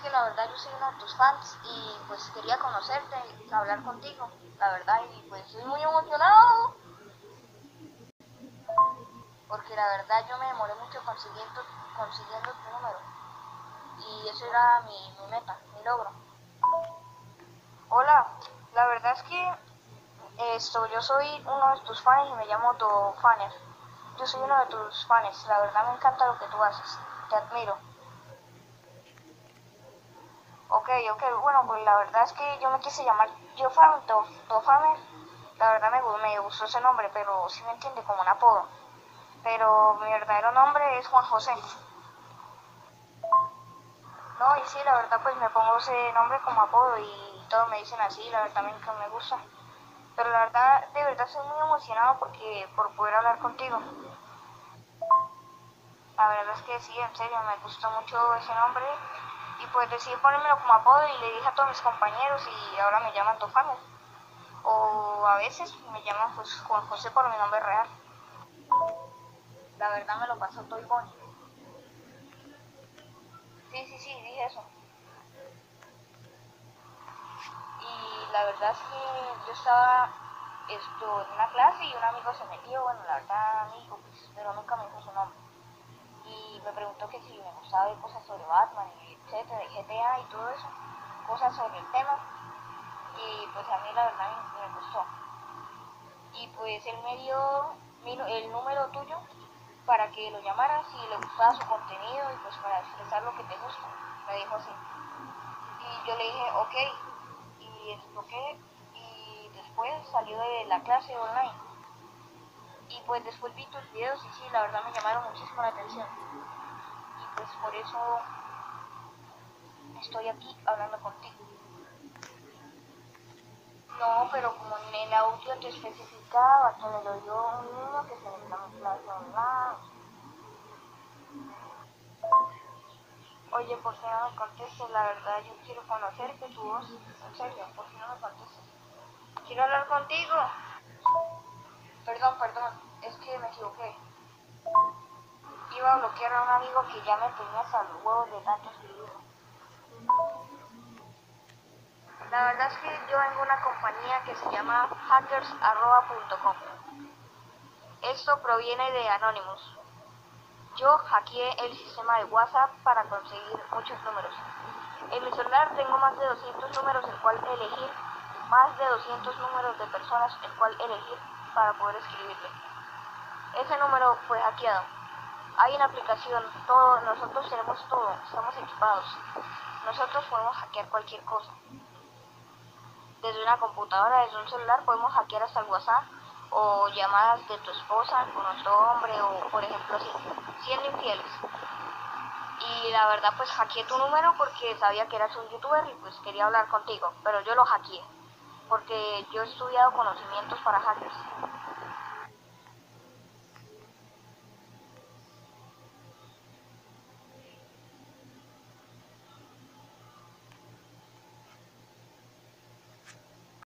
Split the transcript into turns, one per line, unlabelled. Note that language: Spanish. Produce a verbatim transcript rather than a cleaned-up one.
que la verdad yo soy uno de tus fans y pues quería conocerte y hablar contigo, la verdad, y pues estoy muy emocionado porque la verdad yo me demoré mucho consiguiendo, consiguiendo tu número y eso era mi, mi meta, mi logro. Hola, la verdad es que esto, yo soy uno de tus fans y me llamo tu faner. Yo soy uno de tus fans, la verdad me encanta lo que tú haces, te admiro. Ok, ok, bueno, pues la verdad es que yo me quise llamar Geofam, Tofamer. La verdad me, me gustó ese nombre, pero sí me entiende como un apodo. Pero mi verdadero nombre es Juan José. No, y sí, la verdad pues me pongo ese nombre como apodo y todos me dicen así, la verdad me, me gusta. Pero la verdad, de verdad estoy muy emocionado porque por poder hablar contigo. La verdad es que sí, en serio, me gustó mucho ese nombre y pues decidí ponérmelo como apodo y le dije a todos mis compañeros y ahora me llaman Tofamer. O a veces me llaman pues Juan José por mi nombre real. La verdad me lo pasó Toy Bonnie. Sí, sí, sí, dije eso. Y la verdad es que yo estaba esto, en una clase y un amigo se metió, bueno, la verdad amigo, pues, pero nunca me dijo su nombre. Y me preguntó que si me gustaba ver cosas sobre Batman y etcétera, y G T A y todo eso, cosas sobre el tema. Y pues a mí la verdad me, me gustó. Y pues él me dio el número tuyo para que lo llamaras si le gustaba su contenido y pues para expresar lo que te gusta. Me dijo así. Y yo le dije, ok, y esto qué, y después salió de la clase online. Y pues después vi tus videos y sí, la verdad me llamaron muchísimo la atención. Y pues por eso estoy aquí hablando contigo. No, pero como en el audio te especificaba que me lo dio un niño que se metió en mi clase online. Oye, ¿por qué no me contestas? La verdad, yo quiero conocerte tu voz. En serio, ¿por qué no me contestas? Quiero hablar contigo. Perdón, perdón, es que me equivoqué. Iba a bloquear a un amigo que ya me tenía hasta los huevos de tanto escribirme. La verdad es que yo vengo a una compañía que se llama hackers arroba punto com. Esto proviene de Anonymous. Yo hackeé el sistema de WhatsApp para conseguir muchos números. En mi celular tengo más de doscientos números el cual elegir, más de doscientos números de personas el cual elegir para poder escribirle. Ese número fue hackeado. Hay una aplicación, todo, nosotros tenemos todo, estamos equipados. Nosotros podemos hackear cualquier cosa. Desde una computadora, desde un celular, podemos hackear hasta el WhatsApp o llamadas de tu esposa con otro hombre o, por ejemplo, así, siendo infieles. Y la verdad, pues hackeé tu número porque sabía que eras un youtuber y pues quería hablar contigo, pero yo lo hackeé porque yo he estudiado conocimientos para hackers.